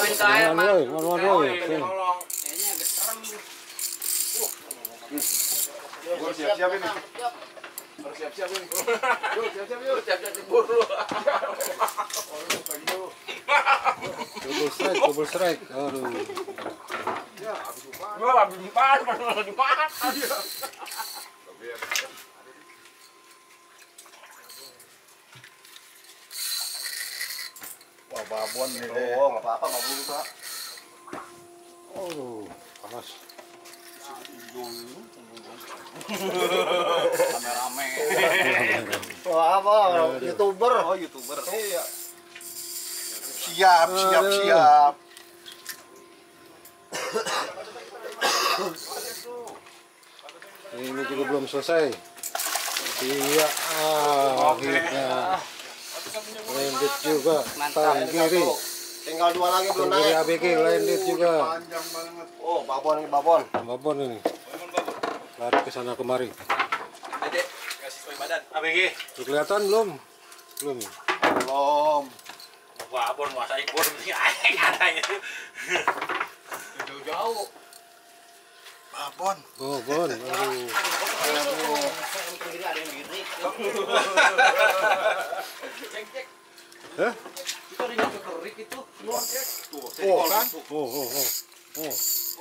minta air, Mas. Kayaknya agak serem. Gue siap-siap ini. Harus siap-siap ini. Yuk, siap-siap yuk. Siap-siap jebur lu. Double strike. Aduh. Ya, habis umpan. Gua habis umpan, pas dimakan. Wah, babon nih. Oh, nggak apa-apa, babon juga. Oh, panas. Rame-rame. Wah, apa? YouTuber. Oh, YouTuber. Iya. Siap, siap, siap. Ini juga belum selesai. Iya, akhirnya landed juga. Tangan kiri. Tinggal 2 lagi belum Tangan kiri naik. ABG landed juga. Panjang banget. Oh, babon ini babon. Babon ini. Lari ke sana kemari. Adek, kasih sesuai badan. ABG. Tuh, kelihatan belum? Belum. Belum. Wah, bon muasa ibon penting aing adanya. Jauh-jauh. Babon. Oh, bon. Aduh. Kiri ada yang gini. Cek. Hah? Itu ada yang kerik itu. Oh, kan? Oh.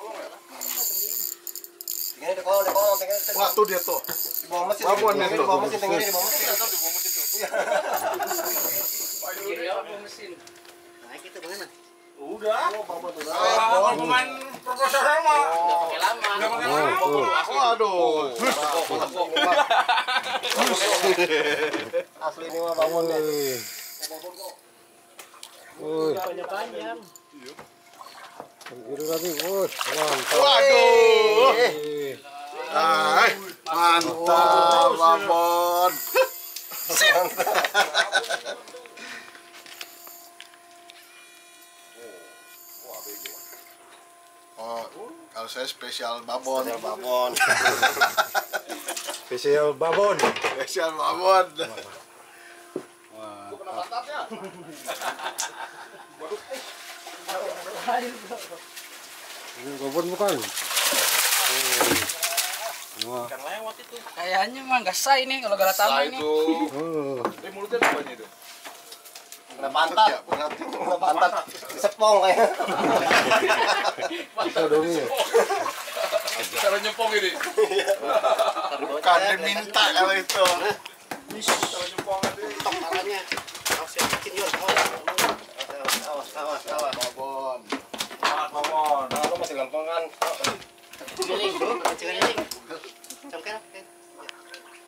Tinggal di kolong, tinggal di Wah, tuh dia tuh. bawah mesin. Babon nih, Di bawah mesin, tinggal di bawah mesin. Kiri apa mesin? Naik itu kemana? Udah. Oh, babon tuh. Kalau pemain profesional mah Nggak pakai lama. enggak pakai Oh, lama. tuh. Waduh. Asli ini mah babon nih. Wih. Wih. Panjang. Kiri lagi. Wih. Mantap. Waduh. Wih. Mantap, babon. Oh, kalau saya spesial babon. Spesial babon. Spesial babon. Spesial babon. Wah. Ini babon bukan? Wah. Ikan lewat itu. Kayaknya mah nggak sah ini kalau gak Nah, ini. itu. Oh. Mulutnya apanya itu? Kena pantat. Ya, berat. Kena pantat. Sepong kayaknya. Bisa dong ya. Cara nyempong ini. Bukan diminta kalau itu. Cara nyempong ini. Tok tangannya. Awas ya, bikin Yor. Awas. Babon. Babon. Nah, lu masih gampang kan? Keliling bro, keliling.